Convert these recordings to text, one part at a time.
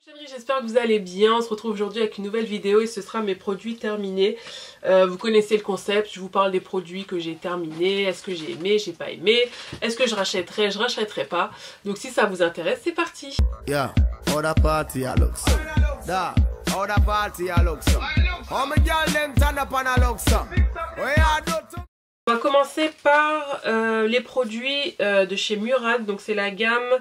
Chérie, j'espère que vous allez bien. On se retrouve aujourd'hui avec une nouvelle vidéo et ce sera mes produits terminés. Vous connaissez le concept, je vous parle des produits que j'ai terminés. Est-ce que j'ai aimé, j'ai pas aimé? Est-ce que je rachèterai pas? Donc si ça vous intéresse, c'est parti. Yeah, all the party I look so. Da, all the party I look so. How me girl them turn up and I look so. We are do to. On va commencer par les produits de chez Murad. Donc c'est la gamme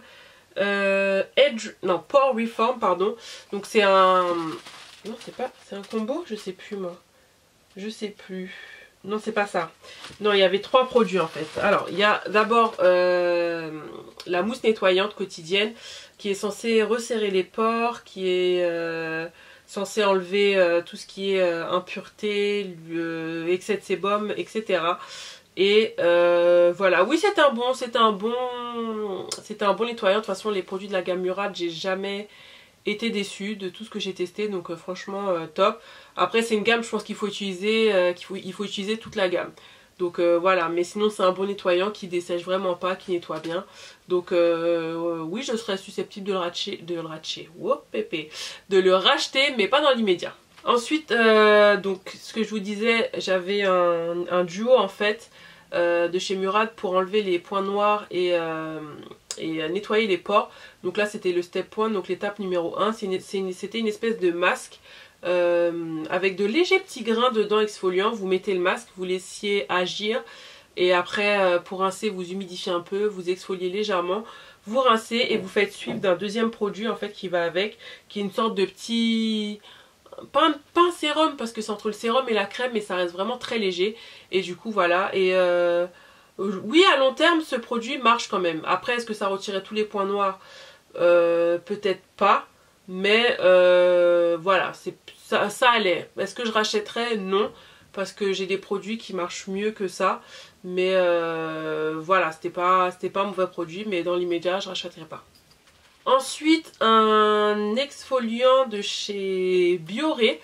Pore Reform, pardon. Donc c'est un... Non, c'est un combo? Je sais plus moi. Je sais plus. Non, c'est pas ça. Non, il y avait 3 produits en fait. Alors, il y a d'abord la mousse nettoyante quotidienne qui est censée resserrer les pores, qui est censée enlever tout ce qui est impureté, excès de sébum, etc. Et voilà, oui c'est un bon nettoyant. De toute façon les produits de la gamme Murad, j'ai jamais été déçue de tout ce que j'ai testé, donc franchement top. Après c'est une gamme, je pense qu'il faut utiliser toute la gamme. Donc voilà, mais sinon c'est un bon nettoyant qui dessèche vraiment pas, qui nettoie bien. Donc oui, je serais susceptible de le racheter, mais pas dans l'immédiat. Ensuite, donc ce que je vous disais, j'avais un duo en fait de chez Murad pour enlever les points noirs et nettoyer les pores. Donc là c'était le step 1, donc l'étape numéro 1, c'était une espèce de masque avec de légers petits grains dedans exfoliants. Vous mettez le masque, vous laissiez agir et après pour rincer vous humidifiez un peu, vous exfoliez légèrement, vous rincez et vous faites suivre d'un deuxième produit en fait qui va avec, qui est une sorte de petit... Pas un sérum parce que c'est entre le sérum et la crème, mais ça reste vraiment très léger. Et du coup voilà, et oui à long terme ce produit marche quand même. Après est-ce que ça retirait tous les points noirs? Peut-être pas, mais voilà, ça allait. Est-ce que je rachèterais? Non, parce que j'ai des produits qui marchent mieux que ça. Mais voilà, c'était pas un mauvais produit, mais dans l'immédiat je rachèterais pas. Ensuite, un exfoliant de chez Bioré,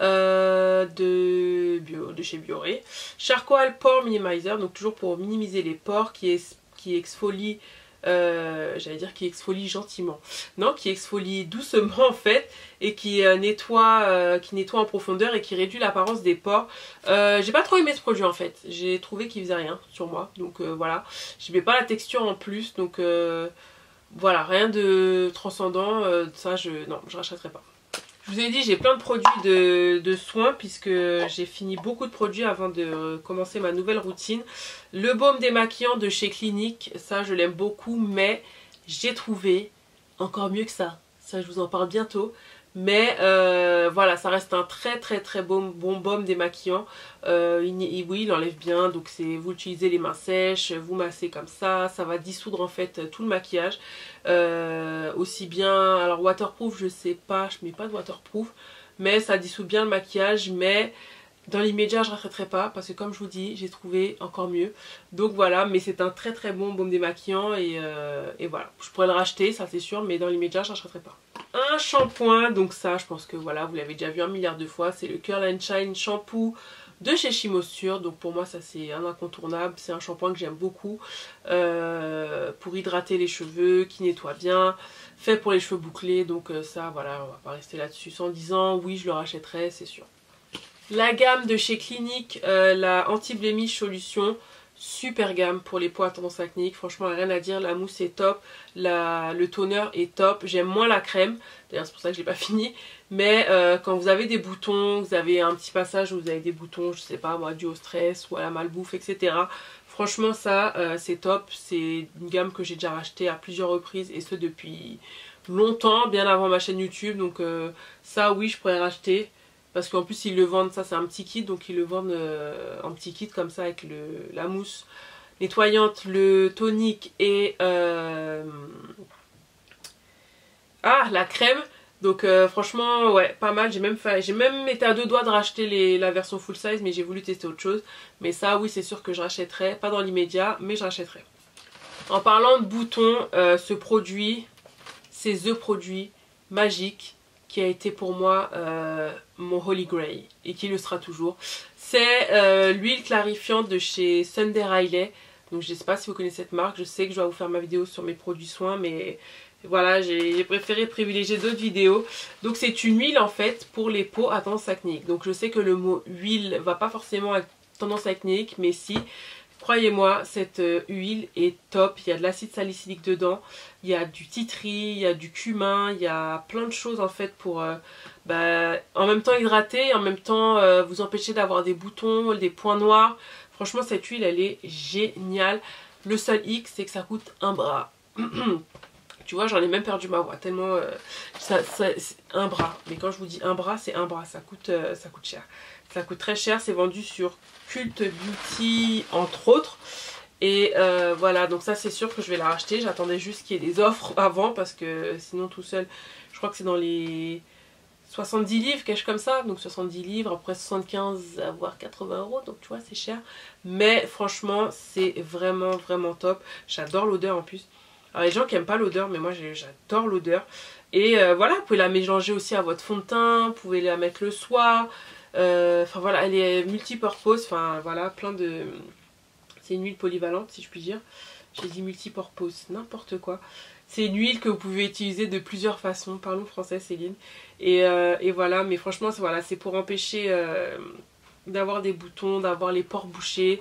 de chez Bioré, Charcoal Pore Minimizer, donc toujours pour minimiser les pores, qui exfolie, j'allais dire qui exfolie gentiment, non, qui exfolie doucement en fait, et qui nettoie en profondeur et qui réduit l'apparence des pores. J'ai pas trop aimé ce produit en fait, j'ai trouvé qu'il faisait rien sur moi, donc voilà, j'aimais pas la texture en plus, donc... voilà, rien de transcendant, ça non, je rachèterai pas. Je vous ai dit, j'ai plein de produits de soins puisque j'ai fini beaucoup de produits avant de commencer ma nouvelle routine. Le baume démaquillant de chez Clinique, ça je l'aime beaucoup, mais j'ai trouvé encore mieux que ça. Ça je vous en parle bientôt. Mais voilà, ça reste un très bon baume démaquillant. Oui, il enlève bien, donc vous utilisez les mains sèches, vous massez comme ça va dissoudre en fait tout le maquillage. Aussi bien, alors waterproof je sais pas, je mets pas de waterproof, mais ça dissout bien le maquillage, mais... Dans l'immédiat je ne rachèterai pas parce que comme je vous dis j'ai trouvé encore mieux. Donc voilà, mais c'est un très bon baume démaquillant et voilà. Je pourrais le racheter, ça c'est sûr, mais dans l'immédiat je ne rachèterai pas. Un shampoing, donc ça je pense que voilà vous l'avez déjà vu 1 milliard de fois. C'est le Curl and Shine shampoo de chez Chimosure. Donc pour moi ça c'est un incontournable. C'est un shampoing que j'aime beaucoup pour hydrater les cheveux, qui nettoie bien. Fait pour les cheveux bouclés, donc ça voilà, on va pas rester là-dessus en disant oui je le rachèterai, c'est sûr. La gamme de chez Clinique, la anti-blemish solution, super gamme pour les peaux à tendance acnéique, franchement rien à dire, la mousse est top, le toner est top, j'aime moins la crème, d'ailleurs c'est pour ça que je l'ai pas fini, mais quand vous avez des boutons, vous avez un petit passage où vous avez des boutons, je sais pas moi, dû au stress ou à la malbouffe, etc. Franchement ça c'est top, c'est une gamme que j'ai déjà rachetée à plusieurs reprises et ce depuis longtemps, bien avant ma chaîne YouTube, donc ça oui je pourrais racheter. Parce qu'en plus ils le vendent, ça c'est un petit kit, donc ils le vendent en petit kit comme ça avec la mousse nettoyante, le tonique et la crème. Donc franchement ouais pas mal, j'ai même été à 2 doigts de racheter la version full size, mais j'ai voulu tester autre chose. Mais ça oui c'est sûr que je rachèterai, pas dans l'immédiat mais je rachèterai. En parlant de boutons, ce produit c'est the produit magique qui a été pour moi mon Holy Grail et qui le sera toujours. C'est l'huile clarifiante de chez Sunday Riley. Donc je ne sais pas si vous connaissez cette marque, je sais que je dois vous faire ma vidéo sur mes produits soins, mais Voilà, j'ai préféré privilégier d'autres vidéos. Donc c'est une huile en fait pour les peaux à tendance acnéique. Donc je sais que le mot huile va pas forcément être tendance acnéique, mais si, croyez-moi, cette huile est top. Il y a de l'acide salicylique dedans, il y a du tea tree, il y a du cumin, il y a plein de choses en fait pour en même temps hydrater, en même temps vous empêcher d'avoir des boutons, des points noirs. Franchement cette huile elle est géniale. Le seul hic c'est que ça coûte un bras. Tu vois, j'en ai même perdu ma voix, tellement c'est un bras. Mais quand je vous dis un bras, c'est un bras, ça coûte cher. Ça coûte très cher, c'est vendu sur Cult Beauty entre autres. Et voilà, donc ça c'est sûr que je vais la racheter. J'attendais juste qu'il y ait des offres avant parce que sinon tout seul, je crois que c'est dans les 70 livres, quelque chose comme ça. Donc 70 livres, après 75 voire 80 €, donc tu vois c'est cher. Mais franchement c'est vraiment vraiment top. J'adore l'odeur en plus. Alors les gens qui aiment pas l'odeur, mais moi j'adore l'odeur. Et voilà, vous pouvez la mélanger aussi à votre fond de teint, vous pouvez la mettre le soir. Enfin voilà, elle est multipurpose, enfin voilà, plein de... C'est une huile polyvalente si je puis dire. J'ai dit multipurpose, n'importe quoi. C'est une huile que vous pouvez utiliser de plusieurs façons. Parlons français Céline. Et voilà, mais franchement voilà, c'est pour empêcher d'avoir des boutons, d'avoir les pores bouchés.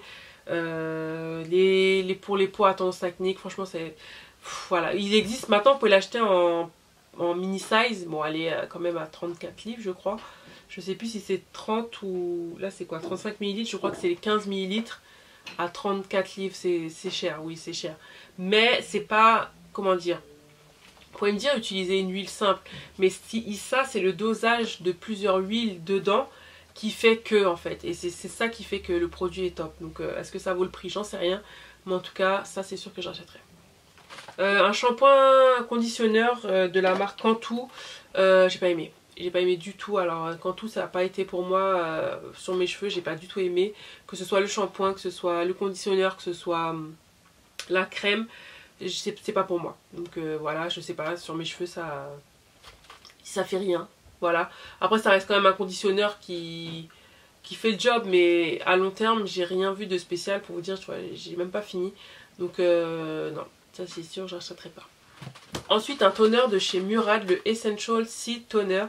Pour les peaux à tendance acnéique, franchement c'est... Voilà, il existe maintenant, vous pouvez l'acheter en mini size. Bon, elle est quand même à 34 livres, je crois. Je sais plus si c'est 30 ou... Là, c'est quoi, 35 ml. Je crois que c'est les 15 ml à 34 livres. C'est cher, oui, c'est cher. Mais c'est pas... Comment dire? Vous pouvez me dire, utiliser une huile simple. Mais si, ça, c'est le dosage de plusieurs huiles dedans qui fait que, en fait. Et c'est ça qui fait que le produit est top. Donc, est-ce que ça vaut le prix? J'en sais rien. Mais en tout cas, ça, c'est sûr que j'achèterai. Un shampoing conditionneur de la marque Cantu, j'ai pas aimé. J'ai pas aimé du tout. Alors Cantu ça n'a pas été pour moi sur mes cheveux, j'ai pas du tout aimé. Que ce soit le shampoing, que ce soit le conditionneur, que ce soit la crème, c'est pas pour moi. Donc voilà, je sais pas, sur mes cheveux ça fait rien. Voilà. Après ça reste quand même un conditionneur qui fait le job, mais à long terme j'ai rien vu de spécial pour vous dire, tu vois, j'ai même pas fini. Donc non. Ça c'est sûr, je n'achèterai pas. Ensuite un toner de chez Murad, le Essential Seed Toner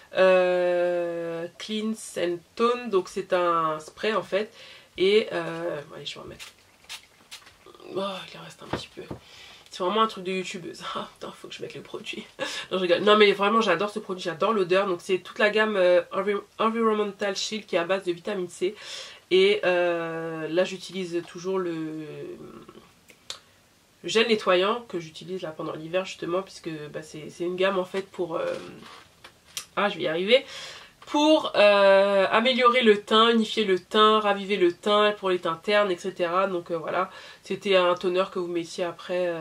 Cleanse and Tone. Donc c'est un spray en fait. Et allez, je vais en mettre. Oh, il en reste un petit peu. C'est vraiment un truc de youtubeuse. Ah putain, faut que je mette le produit. Non, je rigole. Non mais vraiment j'adore ce produit, j'adore l'odeur. Donc c'est toute la gamme Environmental Shield qui est à base de vitamine C. Et là j'utilise toujours le gel nettoyant que j'utilise là pendant l'hiver justement, puisque c'est une gamme en fait pour je vais y arriver, pour améliorer le teint, unifier le teint, raviver le teint pour les teintes ternes, etc. Donc voilà, c'était un toner que vous mettiez après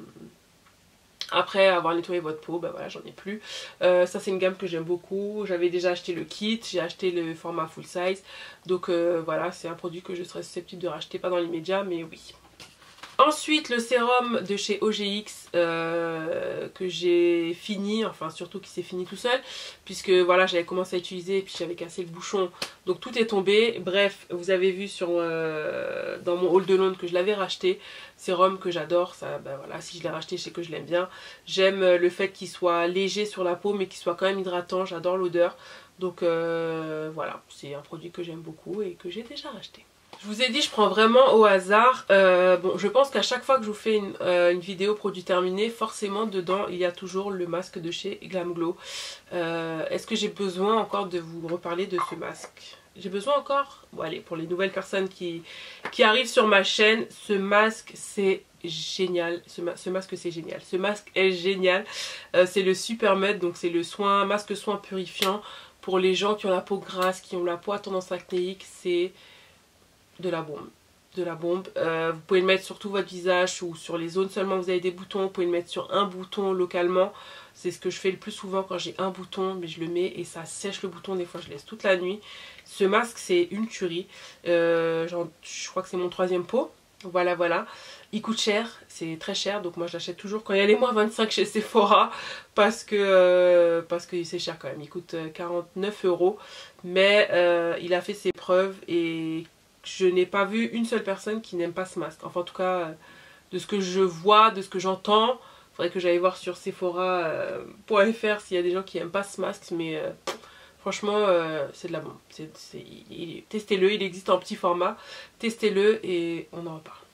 avoir nettoyé votre peau. Voilà, j'en ai plus. Ça c'est une gamme que j'aime beaucoup. J'avais déjà acheté le kit, j'ai acheté le format full size. Donc voilà, c'est un produit que je serais susceptible de racheter, pas dans l'immédiat, mais oui. Ensuite le sérum de chez OGX que j'ai fini, enfin surtout qui s'est fini tout seul, puisque voilà j'avais commencé à utiliser et puis j'avais cassé le bouchon, donc tout est tombé. Bref, vous avez vu dans mon haul de Londres que je l'avais racheté, sérum que j'adore, ça voilà, si je l'ai racheté je sais que je l'aime bien. J'aime le fait qu'il soit léger sur la peau mais qu'il soit quand même hydratant, j'adore l'odeur. Donc voilà, c'est un produit que j'aime beaucoup et que j'ai déjà racheté. Je vous ai dit, je prends vraiment au hasard. Bon, je pense qu'à chaque fois que je vous fais une vidéo produit terminé, forcément dedans il y a toujours le masque de chez Glam Glow. Est-ce que j'ai besoin encore de vous reparler de ce masque? J'ai besoin encore? Bon allez, pour les nouvelles personnes qui arrivent sur ma chaîne, ce masque c'est génial. Ce masque c'est génial. Ce masque est génial. C'est le Super Mud, donc c'est le masque soin purifiant pour les gens qui ont la peau grasse, qui ont la peau à tendance acnéique. C'est de la bombe. De la bombe. Vous pouvez le mettre sur tout votre visage ou sur les zones seulement où vous avez des boutons. Vous pouvez le mettre sur un bouton localement. C'est ce que je fais le plus souvent quand j'ai un bouton, mais je le mets et ça sèche le bouton. Des fois je laisse toute la nuit. Ce masque c'est une tuerie. Je crois que c'est mon 3e pot. Voilà, voilà. Il coûte cher, c'est très cher, donc moi je l'achète toujours quand il y a les moins 25 chez Sephora parce que c'est cher quand même. Il coûte 49 €, mais il a fait ses preuves et je n'ai pas vu une seule personne qui n'aime pas ce masque. Enfin en tout cas, de ce que je vois, de ce que j'entends, Faudrait que j'aille voir sur Sephora.fr s'il y a des gens qui aiment pas ce masque, mais franchement c'est de la bombe. Testez-le, il existe en petit format, testez-le et on en reparle.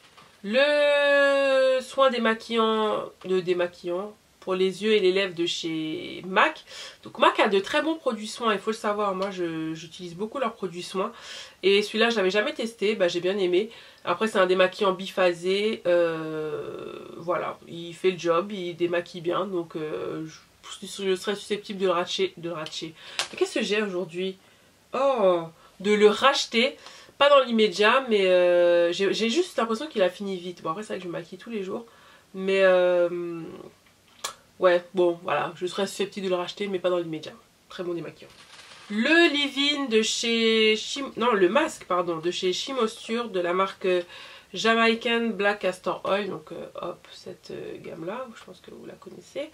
Le soin démaquillant pour les yeux et les lèvres de chez MAC. Donc MAC a de très bons produits soins, il faut le savoir, moi j'utilise beaucoup leurs produits soins. Et celui-là je l'avais jamais testé, j'ai bien aimé. Après c'est un démaquillant biphasé, voilà, il fait le job, il démaquille bien, donc je serais susceptible de le racheter. Qu'est-ce que j'ai aujourd'hui? Oh, de le racheter. Pas dans l'immédiat, mais j'ai juste l'impression qu'il a fini vite. Bon après c'est vrai que je me maquille tous les jours, mais ouais, bon, voilà, je serais susceptible de le racheter, mais pas dans l'immédiat. Très bon démaquillant. Le leave-in de chez... le masque, pardon, de chez Chimosture, de la marque Jamaican Black Castor Oil. Donc, hop, cette gamme-là, je pense que vous la connaissez.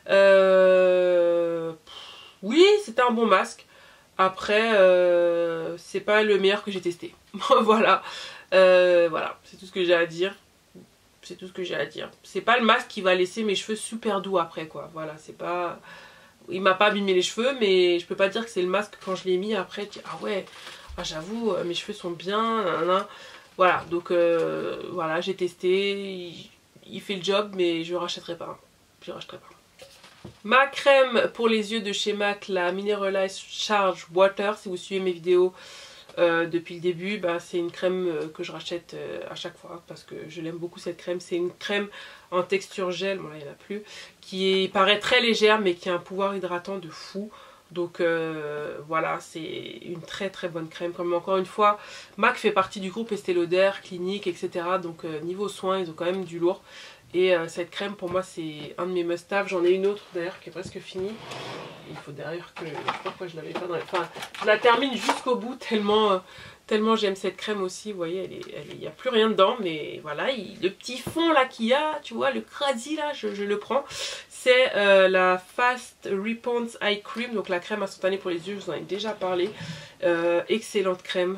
Oui, c'était un bon masque. Après, c'est pas le meilleur que j'ai testé. Voilà, voilà, c'est tout ce que j'ai à dire. C'est tout ce que j'ai à dire. C'est pas le masque qui va laisser mes cheveux super doux après, quoi. Voilà, c'est pas... Il m'a pas abîmé les cheveux, mais je peux pas dire que c'est le masque quand je l'ai mis après. Ah ouais, ah, j'avoue, mes cheveux sont bien. Nanana. Voilà, donc voilà, j'ai testé. Il fait le job, mais je rachèterai pas. Je rachèterai pas. Ma crème pour les yeux de chez MAC, la Mineralized Charge Water. Si vous suivez mes vidéos depuis le début, c'est une crème que je rachète à chaque fois parce que je l'aime beaucoup cette crème. C'est une crème en texture gel, bon là il n'y en a plus, qui paraît très légère mais qui a un pouvoir hydratant de fou. Donc voilà, c'est une très très bonne crème. Comme encore une fois, MAC fait partie du groupe Estée Lauder, Clinique, etc. Donc niveau soins, ils ont quand même du lourd. Et cette crème pour moi c'est un de mes must-have. J'en ai une autre d'ailleurs qui est presque finie. Il faut d'ailleurs que... Je sais pas pourquoi je l'avais pas dans les... Enfin, je la termine jusqu'au bout tellement j'aime cette crème aussi. Vous voyez, il n'y a plus rien dedans. Mais voilà, le petit fond là qu'il y a, tu vois, le crasi là, je le prends. C'est la Fast Response Eye Cream. Donc la crème instantanée pour les yeux, je vous en ai déjà parlé. Excellente crème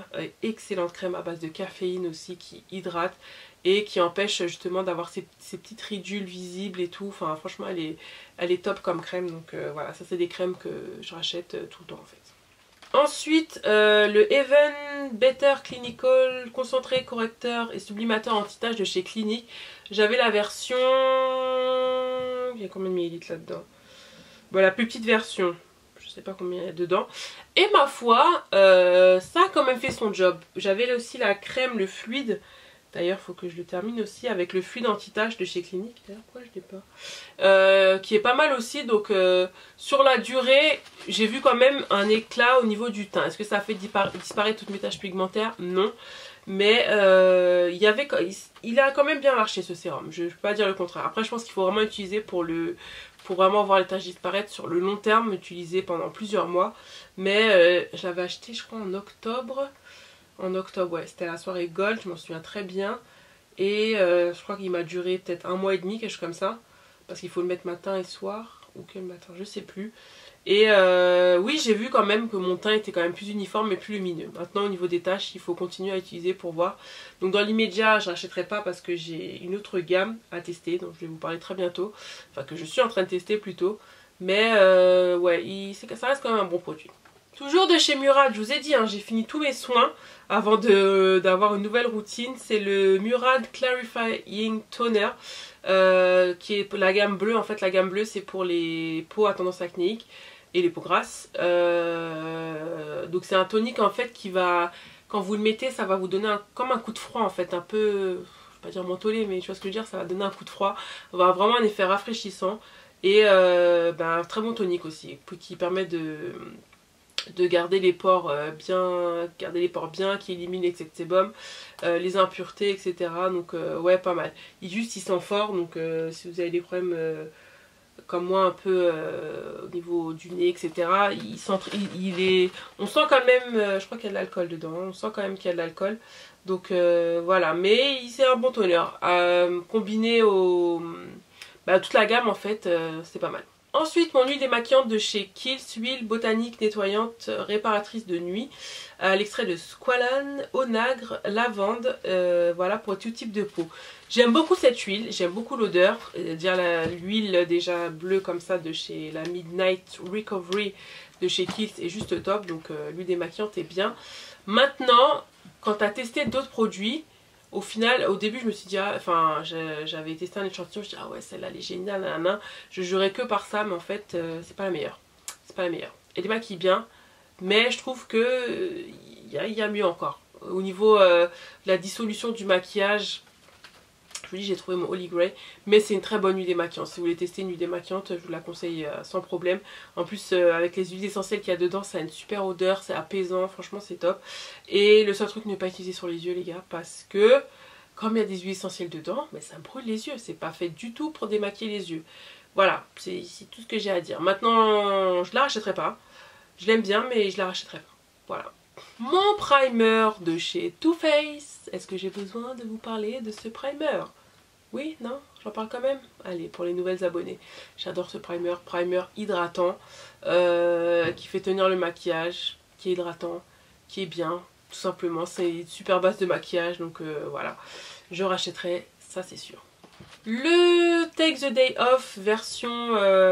à base de caféine aussi qui hydrate. Et qui empêche justement d'avoir ces petites ridules visibles et tout. Enfin franchement elle est top comme crème. Donc voilà, ça c'est des crèmes que je rachète tout le temps en fait. Ensuite le Even Better Clinical concentré correcteur et sublimateur anti-tache de chez Clinique. J'avais la version... Il y a combien de millilitres là-dedans? Bon, la plus petite version. Je sais pas combien il y a dedans. Et ma foi, ça a quand même fait son job. J'avais aussi la crème, le fluide. D'ailleurs, il faut que je le termine aussi avec le fluide anti-tache de chez Clinique. D'ailleurs, pourquoi je l'ai pas qui est pas mal aussi. Donc, sur la durée, j'ai vu quand même un éclat au niveau du teint. Est-ce que ça a fait disparaître toutes mes taches pigmentaires? Non. Mais il a quand même bien marché ce sérum. Je ne peux pas dire le contraire. Après, je pense qu'il faut vraiment utiliser pour vraiment voir les taches disparaître sur le long terme. Utiliser pendant plusieurs mois. Mais j'avais acheté, je crois, en octobre. En octobre, ouais, c'était la soirée Gold, je m'en souviens très bien. Et je crois qu'il m'a duré peut-être 1 mois et demi, quelque chose comme ça. Parce qu'il faut le mettre matin et soir. Ou quel matin, je sais plus. Et oui, j'ai vu quand même que mon teint était quand même plus uniforme et plus lumineux. Maintenant, au niveau des taches, il faut continuer à utiliser pour voir. Donc dans l'immédiat, je n'achèterai pas parce que j'ai une autre gamme à tester. Donc je vais vous parler très bientôt. Enfin, que je suis en train de tester plutôt. Mais ouais, ça reste quand même un bon produit. Toujours de chez Murad, je vous ai dit, hein, j'ai fini tous mes soins avant d'avoir une nouvelle routine. C'est le Murad Clarifying Toner qui est la gamme bleue. En fait, la gamme bleue, c'est pour les peaux à tendance acnéique et les peaux grasses. Donc c'est un tonique en fait qui va, quand vous le mettez, ça va vous donner comme un coup de froid en fait, un peu, je vais pas dire mentholé, mais tu vois ce que je veux dire, ça va donner un coup de froid. Ça va avoir vraiment un effet rafraîchissant et un très bon tonique aussi qui permet de garder les pores bien, qui élimine l'excès de sébum, les impuretés, etc. Donc ouais, pas mal. Il sent fort, donc si vous avez des problèmes comme moi un peu au niveau du nez, etc. On sent quand même, je crois qu'il y a de l'alcool dedans, on sent quand même qu'il y a de l'alcool. Donc voilà, mais c'est un bon toner. Combiné toute la gamme en fait, c'est pas mal. Ensuite, mon huile démaquillante de chez Kiehl's, huile botanique nettoyante réparatrice de nuit, à l'extrait de squalane, onagre, lavande, voilà pour tout type de peau. J'aime beaucoup cette huile, j'aime beaucoup l'odeur. Déjà l'huile déjà bleue comme ça de chez la Midnight Recovery de chez Kiehl's est juste top. Donc l'huile démaquillante est bien. Maintenant, quand tu as testé d'autres produits, au final, au début je me suis dit, enfin j'avais testé un échantillon, je dis ah ouais celle-là elle est géniale, nanana. Je jurais que par ça, mais en fait c'est pas la meilleure. C'est pas la meilleure. Elle démaquille bien, mais je trouve que il y a mieux encore. Au niveau de la dissolution du maquillage, je vous dis, j'ai trouvé mon Holy Grail, mais c'est une très bonne huile démaquillante. Si vous voulez tester une huile démaquillante, je vous la conseille sans problème. En plus, avec les huiles essentielles qu'il y a dedans, ça a une super odeur, c'est apaisant, franchement c'est top. Et le seul truc, ne pas utiliser sur les yeux les gars, parce que comme il y a des huiles essentielles dedans, mais ça brûle les yeux. C'est pas fait du tout pour démaquiller les yeux. Voilà, c'est tout ce que j'ai à dire. Maintenant, je la rachèterai pas. Je l'aime bien, mais je la rachèterai pas. Voilà. Mon primer de chez Too Faced. Est-ce que j'ai besoin de vous parler de ce primer? Oui, non, j'en parle quand même. Allez, pour les nouvelles abonnées, j'adore ce primer hydratant qui fait tenir le maquillage, qui est hydratant, qui est bien, tout simplement. C'est une super base de maquillage, donc voilà, je rachèterai, ça c'est sûr. Le Take the Day Off version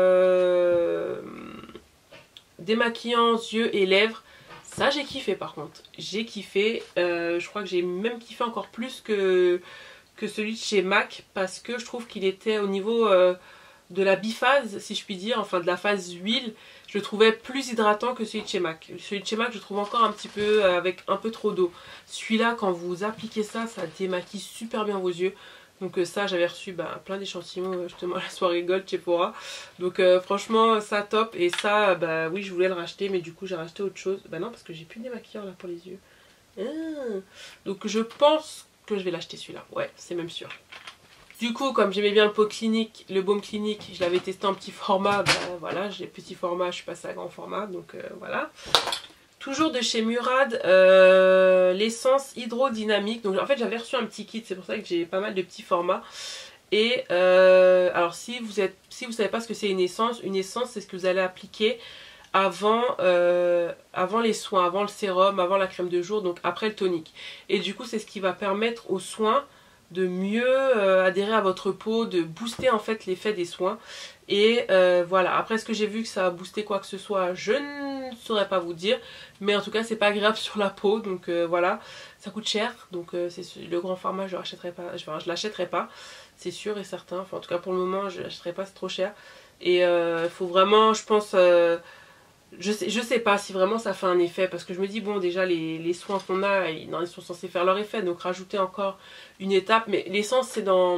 démaquillant yeux et lèvres. Ça j'ai kiffé par contre, j'ai kiffé, je crois que j'ai même kiffé encore plus que celui de chez MAC, parce que je trouve qu'il était au niveau de la biphase, si je puis dire, enfin de la phase huile, je le trouvais plus hydratant que celui de chez MAC. Celui de chez MAC je trouve encore un petit peu avec un peu trop d'eau. Celui-là quand vous appliquez ça, ça démaquille super bien vos yeux. Donc ça j'avais reçu plein d'échantillons justement à la soirée Gold chez Sephora. Donc franchement ça top. Et ça oui je voulais le racheter, mais du coup j'ai racheté autre chose. Bah non parce que j'ai plus de démaquilleur là pour les yeux. Donc je pense que je vais l'acheter celui-là. Ouais c'est même sûr. Du coup comme j'aimais bien le pot clinique, le baume clinique, je l'avais testé en petit format. Voilà, j'ai petit format, je suis passée à grand format. Donc voilà. Toujours de chez Murad, l'essence hydrodynamique. Donc en fait j'avais reçu un petit kit, c'est pour ça que j'ai pas mal de petits formats. Et alors si vous savez pas ce que c'est une essence c'est ce que vous allez appliquer avant les soins, avant le sérum, avant la crème de jour, donc après le tonique. Et du coup c'est ce qui va permettre aux soins de mieux adhérer à votre peau, de booster en fait l'effet des soins. Et voilà, après est-ce que j'ai vu que ça a boosté quoi que ce soit, je ne saurais pas vous dire, mais en tout cas c'est pas agréable sur la peau, donc voilà, ça coûte cher, donc c'est le grand format je l'achèterai pas, c'est sûr et certain, enfin en tout cas pour le moment je l'achèterai pas, c'est trop cher. Et faut vraiment, je pense, je sais pas si vraiment ça fait un effet, parce que je me dis bon déjà les soins qu'on a, ils sont censés faire leur effet, donc rajouter encore une étape, mais l'essence c'est dans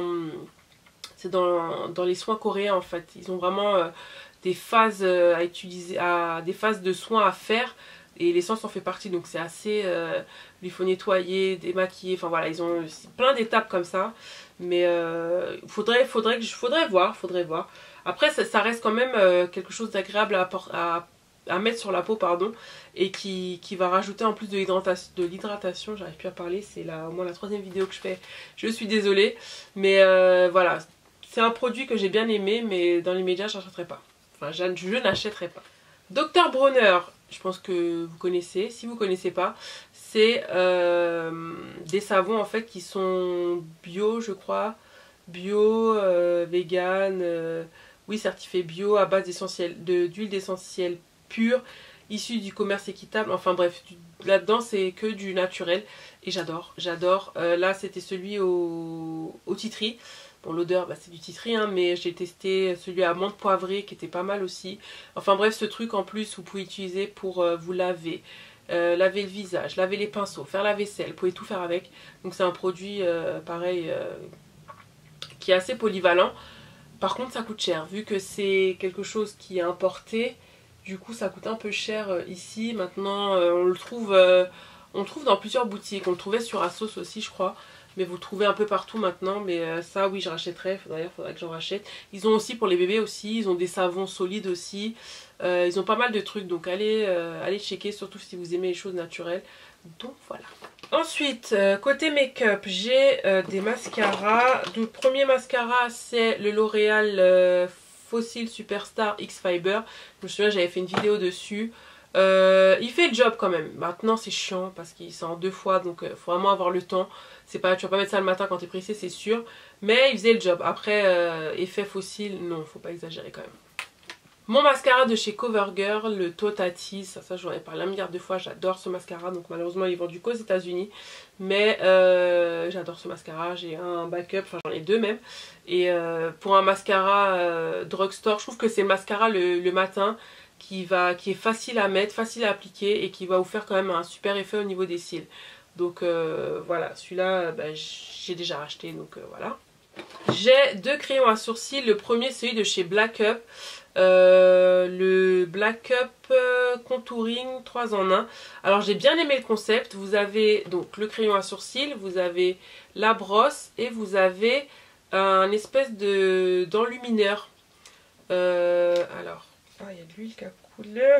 les soins coréens en fait. Ils ont vraiment des phases à utiliser, des phases de soins à faire, et l'essence en fait partie, donc c'est assez, il faut nettoyer, démaquiller, enfin voilà, ils ont plein d'étapes comme ça, mais faudrait voir. Après ça reste quand même quelque chose d'agréable à mettre sur la peau, pardon, et qui va rajouter en plus de l'hydratation, j'arrive plus à parler, c'est au moins la 3e vidéo que je fais, je suis désolée, mais voilà. C'est un produit que j'ai bien aimé, mais dans les médias, je n'achèterai pas. Enfin, je n'achèterai pas. Dr Bronner, je pense que vous connaissez. Si vous ne connaissez pas, c'est des savons en fait qui sont bio, je crois. Bio, vegan, oui, certifié bio, à base d'huile d'essentiel pure, issue du commerce équitable. Enfin bref, là-dedans, c'est que du naturel. Et j'adore. Là, c'était celui au titri. Bon, l'odeur, c'est du titri, hein, mais j'ai testé celui à menthe poivrée qui était pas mal aussi. Enfin bref, ce truc en plus, vous pouvez utiliser pour vous laver, laver le visage, laver les pinceaux, faire la vaisselle, vous pouvez tout faire avec. Donc c'est un produit, pareil, qui est assez polyvalent. Par contre, ça coûte cher, vu que c'est quelque chose qui est importé. Du coup, ça coûte un peu cher ici. Maintenant, on le trouve dans plusieurs boutiques. On le trouvait sur Asos aussi, je crois. Mais vous le trouvez un peu partout maintenant. Mais ça, oui, je rachèterai. D'ailleurs, il faudrait que j'en rachète. Ils ont aussi pour les bébés aussi. Ils ont des savons solides aussi. Ils ont pas mal de trucs. Donc, allez checker, surtout si vous aimez les choses naturelles. Donc, voilà. Ensuite, côté make-up, j'ai des mascaras. Le premier mascara, c'est le L'Oréal Fossil Superstar X Fiber. Je me souviens, j'avais fait une vidéo dessus. Il fait le job quand même. Maintenant c'est chiant parce qu'il c'est en 2 fois, donc faut vraiment avoir le temps. C'est pas, tu vas pas mettre ça le matin quand t'es pressé, c'est sûr. Mais il faisait le job. Après, effet fossile, non, faut pas exagérer quand même. Mon mascara de chez CoverGirl, le Totati, ça j'en ai parlé un milliard de fois, j'adore ce mascara, donc malheureusement il est vendu qu'aux États-Unis, mais j'adore ce mascara, j'ai un backup, enfin j'en ai 2 même, et pour un mascara drugstore, je trouve que c'est le mascara le matin qui est facile à mettre, facile à appliquer et qui va vous faire quand même un super effet au niveau des cils. Donc voilà, celui-là j'ai déjà acheté, donc voilà. J'ai 2 crayons à sourcils, le premier celui de chez Black Up. Le Black Up Contouring 3 en 1. Alors j'ai bien aimé le concept. Vous avez donc le crayon à sourcils, vous avez la brosse et vous avez un espèce d'enlumineur. Alors, il y a de l'huile qui a coulé.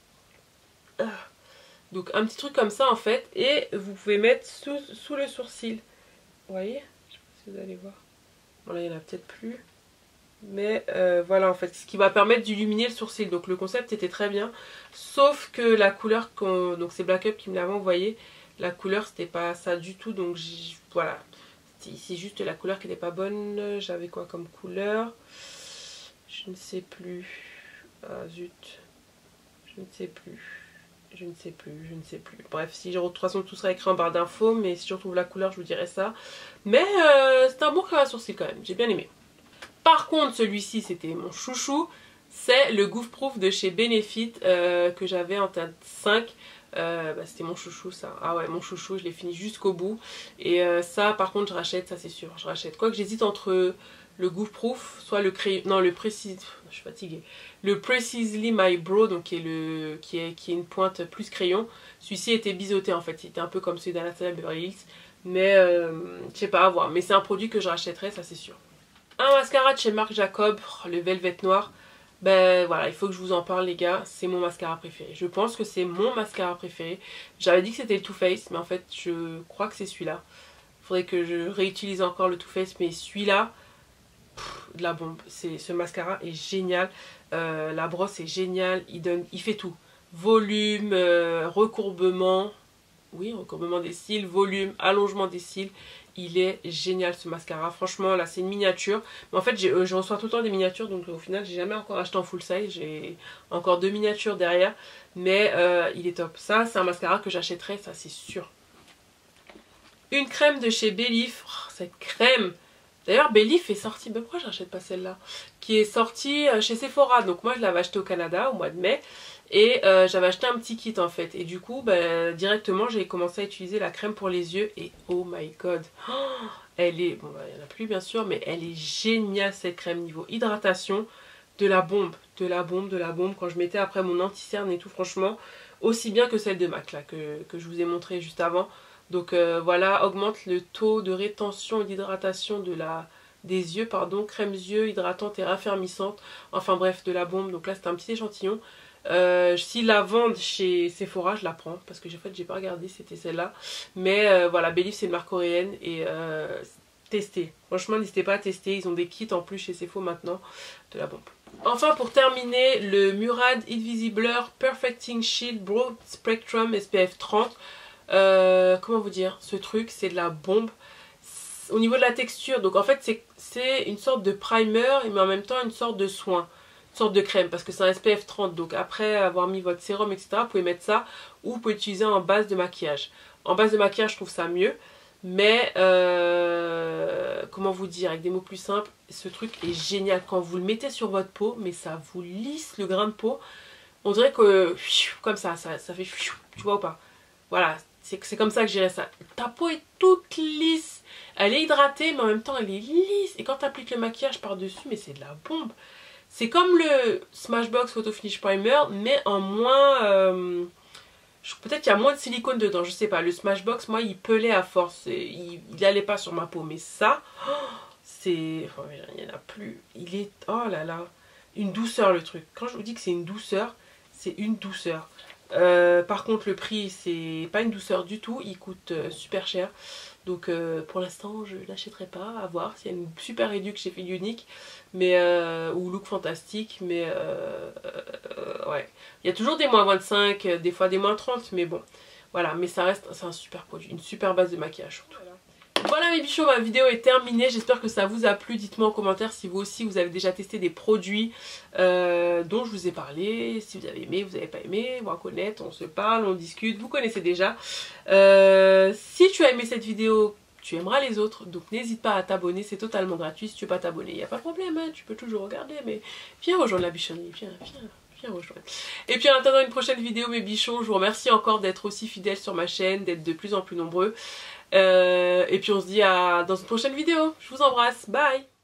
Donc un petit truc comme ça en fait. Et vous pouvez mettre sous le sourcil. Vous voyez? Je sais pas si vous allez voir. Bon là il n'y en a peut-être plus. Mais voilà en fait, ce qui va permettre d'illuminer le sourcil. Donc le concept était très bien. Sauf que la couleur, donc c'est Black Up qui me l'avait envoyé. La couleur c'était pas ça du tout. Donc voilà. C'est juste la couleur qui n'était pas bonne. J'avais quoi comme couleur? Je ne sais plus. Ah zut. Je ne sais plus. Je ne sais plus, je ne sais plus. Bref, si de toute façon tout sera écrit en barre d'infos. Mais si je retrouve la couleur je vous dirai ça. Mais c'est un bon crayon à sourcil quand même. J'ai bien aimé. Par contre, celui-ci, c'était mon chouchou. C'est le Goof Proof de chez Benefit que j'avais en teinte 5. C'était mon chouchou, ça. Ah ouais, mon chouchou, je l'ai fini jusqu'au bout. Et ça, par contre, je rachète, ça c'est sûr. Je rachète. Quoique j'hésite entre le Goof Proof, soit le crayon... Non, le Precise... Je suis fatiguée. Le Precisely My Brow, donc qui est une pointe plus crayon. Celui-ci était biseauté en fait. Il était un peu comme celui d'Anastasia Beverly Hills. Mais, je sais pas, à voir. Mais c'est un produit que je rachèterai, ça c'est sûr. Un mascara de chez Marc Jacob, le Velvet Noir. Ben voilà, il faut que je vous en parle les gars, c'est mon mascara préféré. Je pense que c'est mon mascara préféré. J'avais dit que c'était le Too Faced, mais en fait je crois que c'est celui-là. Il faudrait que je réutilise encore le Too Faced, mais celui-là, de la bombe. Ce mascara est génial. La brosse est géniale, il fait tout. Volume, recourbement, oui, recourbement des cils, volume, allongement des cils. Il est génial ce mascara, franchement là c'est une miniature. Mais en fait je reçois tout le temps des miniatures, donc au final j'ai jamais encore acheté en full size. J'ai encore 2 miniatures derrière. Mais il est top, ça c'est un mascara que j'achèterai, ça c'est sûr. Une crème de chez Belif, oh, cette crème. D'ailleurs Belif est sortie, ben pourquoi j'achète pas celle-là? Qui est sortie chez Sephora, donc moi je l'avais acheté au Canada au mois de mai. Et j'avais acheté un petit kit en fait. Et du coup directement j'ai commencé à utiliser la crème pour les yeux. Et oh my god, oh, elle est, bon il n'y en a plus bien sûr, mais elle est géniale cette crème. Niveau hydratation, de la bombe, de la bombe, de la bombe. Quand je mettais après mon anti-cerne et tout, franchement, aussi bien que celle de MAC là que je vous ai montré juste avant. Donc voilà, augmente le taux de rétention et d'hydratation des yeux, pardon, crème yeux hydratante et raffermissante. Enfin bref, de la bombe. Donc là c'est un petit échantillon. S'ils la vendent chez Sephora, je la prends parce que en fait j'ai pas regardé, c'était celle-là. Mais voilà, Belif c'est une marque coréenne et testez. Franchement, n'hésitez pas à tester. Ils ont des kits en plus chez Sephora maintenant, de la bombe. Enfin, pour terminer, le Murad Invisiblur Perfecting Shield Broad Spectrum SPF 30. Comment vous dire, ce truc c'est de la bombe. Au niveau de la texture, donc en fait c'est une sorte de primer mais en même temps une sorte de soin. Sorte de crème parce que c'est un SPF 30, donc après avoir mis votre sérum etc vous pouvez mettre ça ou vous pouvez utiliser en base de maquillage. En base de maquillage je trouve ça mieux, mais comment vous dire, avec des mots plus simples, ce truc est génial quand vous le mettez sur votre peau, mais ça vous lisse le grain de peau, on dirait que comme ça fait, tu vois ou pas, voilà, c'est comme ça que j'irais ça. Ta peau est toute lisse, elle est hydratée mais en même temps elle est lisse, et quand tu appliques le maquillage par dessus, mais c'est de la bombe. C'est comme le Smashbox Photo Finish Primer, mais en moins... peut-être qu'il y a moins de silicone dedans, je sais pas. Le Smashbox, moi, il pelait à force. Il allait pas sur ma peau. Mais ça, oh, c'est... Enfin, il n'y en a plus. Il est... Oh là là. Une douceur, le truc. Quand je vous dis que c'est une douceur, c'est une douceur. Par contre le prix c'est pas une douceur du tout, il coûte super cher. Donc pour l'instant je l'achèterai pas, à voir s'il y a une super réduc chez Fil Unique, mais ou Look Fantastique, mais ouais. Il y a toujours des moins 25, des fois des moins 30, mais bon. Voilà, mais ça reste, c'est un super produit, une super base de maquillage surtout. Voilà mes bichons, ma vidéo est terminée, j'espère que ça vous a plu. Dites-moi en commentaire si vous aussi vous avez déjà testé des produits dont je vous ai parlé, si vous avez aimé, vous n'avez pas aimé, on va connaître, on se parle, on discute, vous connaissez déjà. Si tu as aimé cette vidéo, tu aimeras les autres, donc n'hésite pas à t'abonner, c'est totalement gratuit. Si tu veux pas t'abonner, il n'y a pas de problème, hein, tu peux toujours regarder, mais viens rejoindre la bichonnerie, viens rejoindre. Et puis en attendant une prochaine vidéo mes bichons, je vous remercie encore d'être aussi fidèles sur ma chaîne, d'être de plus en plus nombreux. Et puis on se dit dans une prochaine vidéo. Je vous embrasse, bye!